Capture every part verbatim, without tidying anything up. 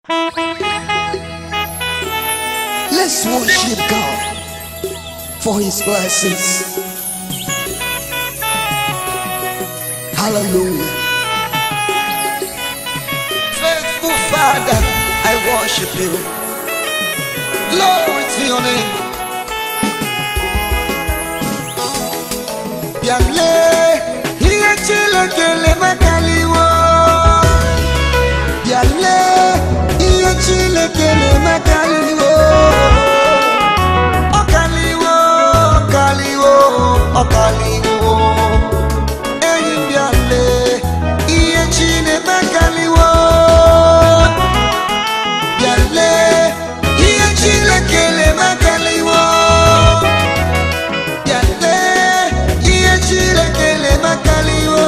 Let's worship God for His blessings. Hallelujah. Faithful Father, I worship you. Glory to your name. Yale, hiye chile kele makaliwo. Yale, hiye chile kele makaliwo. Okaliwo, okaliwo, okaliwo. Eyin yale, hiye chile makaliwo. Yale, hiye chile kele makaliwo. Yale, hiye chile kele makaliwo.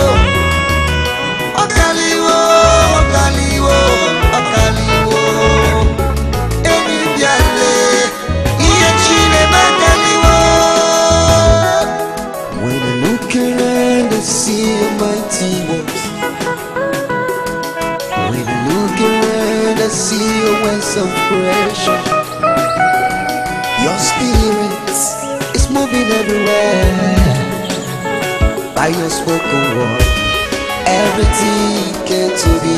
Okaliwo, okaliwo, okaliwo. Eyin yale, hiye chile makaliwo. When I look around and see your mighty works, when I look around and see your ways of creation, your spirit is moving everywhere. By your spoken word, everything came to be.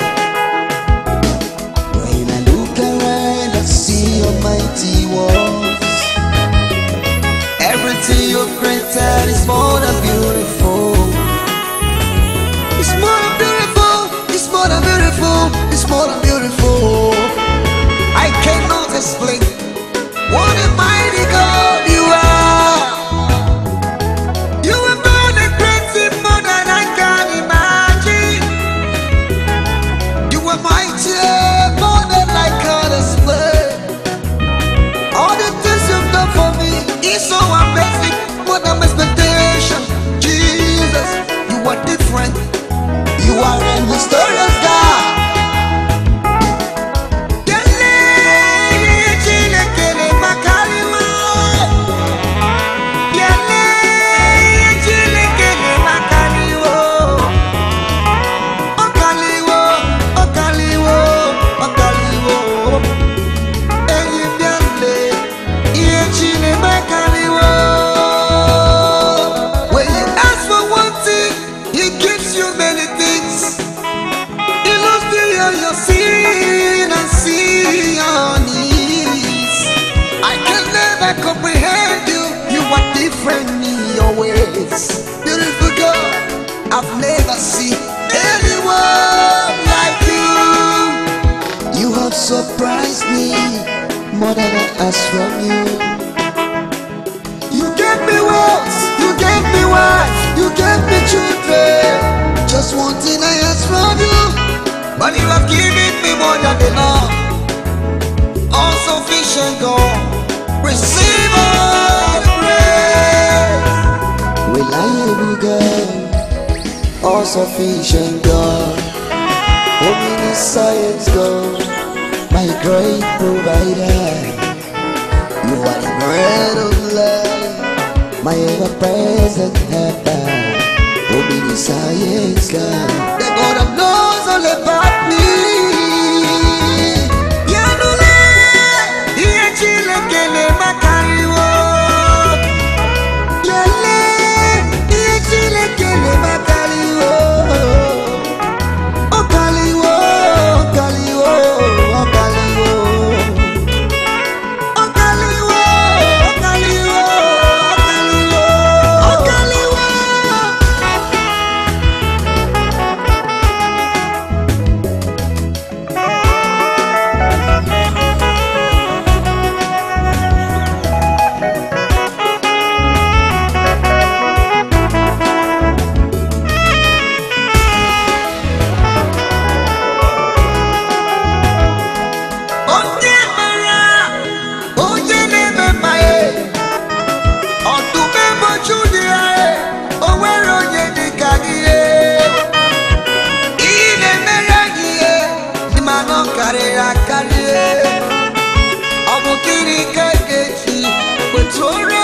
When I look around and see your mighty works, everything you created is more than beautiful. It's more than beautiful. It's more than beautiful. It's more than beautiful. I cannot explain what a mighty God you are. You are more than crazy, more than I can imagine. You are mighty, more than I can explain. All the things you've done for me is so amazing, more than my expectation. Jesus, you are different. You are a mysterious God. When you ask for one thing, He gives you many things. He loves beyond your sin and see your needs. I can never comprehend you. You are different in your ways. Beautiful God, I've never seen anyone like you. You have surprised me more than I asked from you. You gave me wealth, you gave me wife, you gave me children. Just one thing I ask from you, but you have given me more than enough. All sufficient God, receive all the praise. Reliable God, all sufficient God, omniscience God, my great provider. You are the bread of life, my ever-present helper, omniscience God, the God that knows all about me. Yanule, hiye chile kele makaliwo. Yale, hiye chile kele makaliwo. Okaliwo, okaliwo, okaliwo. Okaliwo, okaliwo, okaliwo, okaliwo. Onye mara, onye na-eme mmaye, ọdụm egbochi ụdị ya, o nwere onye dị ka gị. Ị na-emere gị ihe, ị ma na ọ karịrị akarị. Ọ bụ gịnị ka ị ga-eji wetụrụ